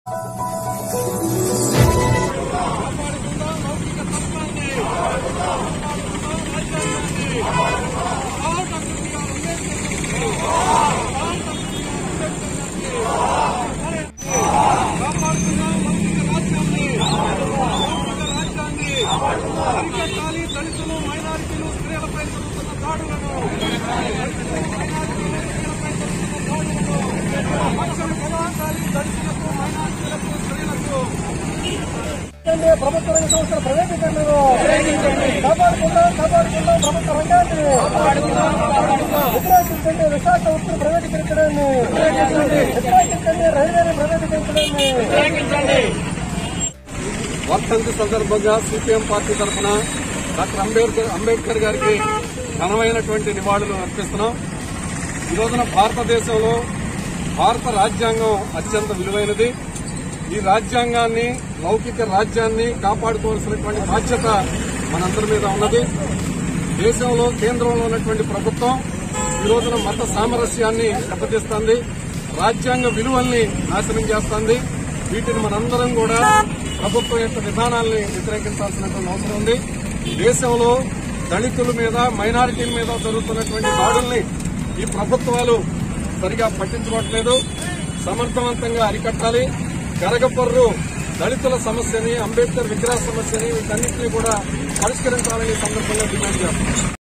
అరికట్టాలి దళితులు మైనారిటీలు స్త్రీలపై జరుగుతున్న దాడులను దళితులకు మైనారిటీలకు స్త్రీలకు ప్రభుత్వ రంగ సంస్థల ప్రైవేటీకరణను కాపాడుకుందాం ప్రభుత్వ రంగాన్ని వ్యతిరేకించండి. విశాఖ ఉక్కును ప్రైవేటీకరించడాన్ని వ్యతిరేకించండి. రైల్వేని ప్రైవేటీకరించడాన్ని వర్ధంతి సందర్భంగా సిపిఎం పార్టీ తరఫున డాక్టర్ అంబేద్కర్ గారికి ఘనమైనటువంటి నివాళులు అర్పిస్తున్నాం. ఈ రోజున భారతదేశంలో భారత రాజ్యాంగం అత్యంత విలువైనది. ఈ రాజ్యాంగాన్ని, లౌకిక రాజ్యాన్ని కాపాడుకోవాల్సినటువంటి బాధ్యత మనందరి మీద ఉన్నది. దేశంలో కేంద్రంలో ఉన్నటువంటి ప్రభుత్వం ఈ రోజున మత సామరస్యాన్ని దెబ్బతీస్తోంది, రాజ్యాంగ విలువల్ని నాశనం చేస్తోంది. వీటిని మనందరం కూడా ప్రభుత్వం యొక్క విధానాల్ని వ్యతిరేకించాల్సినటువంటి అవసరం ఉంది. దేశంలో దళితుల మీద, మైనారిటీల మీద జరుగుతున్నటువంటి దాడుల్ని ఈ ప్రభుత్వాలు సరిగా పట్టించుకోవట్లేదు. సమర్థవంతంగా అరికట్టాలి. గరగపర్రు దళితుల సమస్యని, అంబేద్కర్ విగ్రహ సమస్యని, వీటన్నింటినీ కూడా పరిష్కరించాలని సందర్భంగా డిమాండ్ చేస్తున్నారు.